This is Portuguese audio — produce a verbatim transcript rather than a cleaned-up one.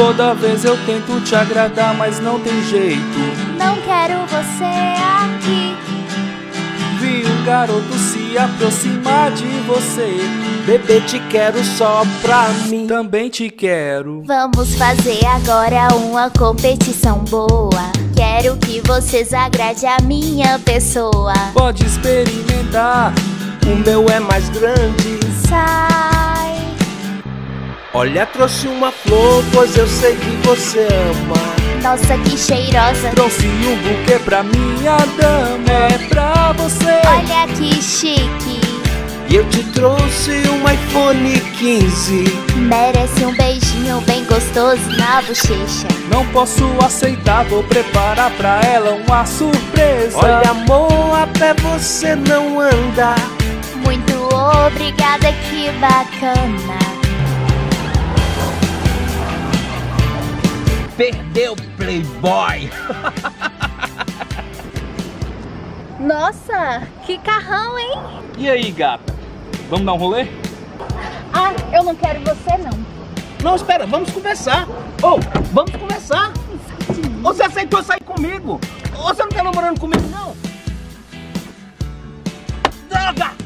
Toda vez eu tento te agradar, mas não tem jeito. Não quero você aqui. Vi um garoto se aproximar de você. Bebê, te quero só pra mim. Também te quero. Vamos fazer agora uma competição boa. Quero que vocês agradem a minha pessoa. Pode experimentar, o meu é mais grande. Sai. Olha, trouxe uma flor, pois eu sei que você ama. Nossa, que cheirosa. Trouxe um buquê pra minha dama. É pra você. Olha que chique. E eu te trouxe um iPhone quinze. Merece um beijinho bem gostoso na bochecha. Não posso aceitar, vou preparar pra ela uma surpresa. Olha, amor, a pé você não anda. Muito obrigada, que bacana. Perdeu, Playboy. Nossa, que carrão, hein? E aí, gata? Vamos dar um rolê? Ah, eu não quero você, não. Não, espera, vamos conversar. Ô, oh, vamos conversar. Você aceitou sair comigo? Ou você não tá namorando comigo, não? Droga!